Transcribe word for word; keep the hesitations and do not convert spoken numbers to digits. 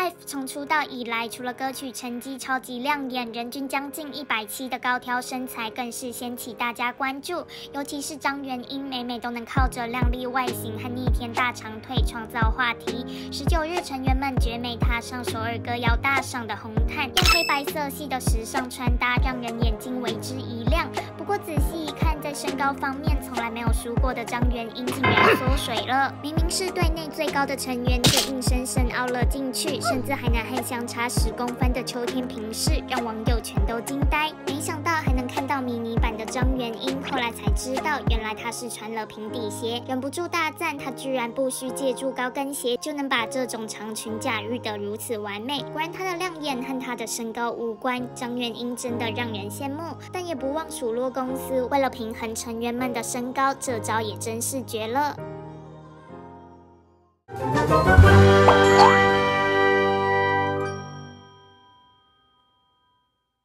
Life 从出道以来，除了歌曲成绩超级亮眼，人均将近一百七的高挑身材更是掀起大家关注。尤其是张元英，每每都能靠着靓丽外形和逆天大长腿创造话题。十九日，成员们绝美踏上首尔歌谣大赏的红毯，用黑白色系的时尚穿搭，让人眼睛为之一亮。不过仔细一看，在身高方面从来没有输过的张元英，竟然缩水了。明明是队内最高的成员，却硬生生凹了进去。甚至还能和相差十公分的秋天平视，让网友全都惊呆。没想到还能看到迷你版的张元英，后来才知道，原来她是穿了平底鞋，忍不住大赞她居然不需借助高跟鞋就能把这种长裙驾驭得如此完美。果然她的亮眼和她的身高无关，张元英真的让人羡慕。但也不忘数落公司，为了平衡成员们的身高，这招也真是绝了。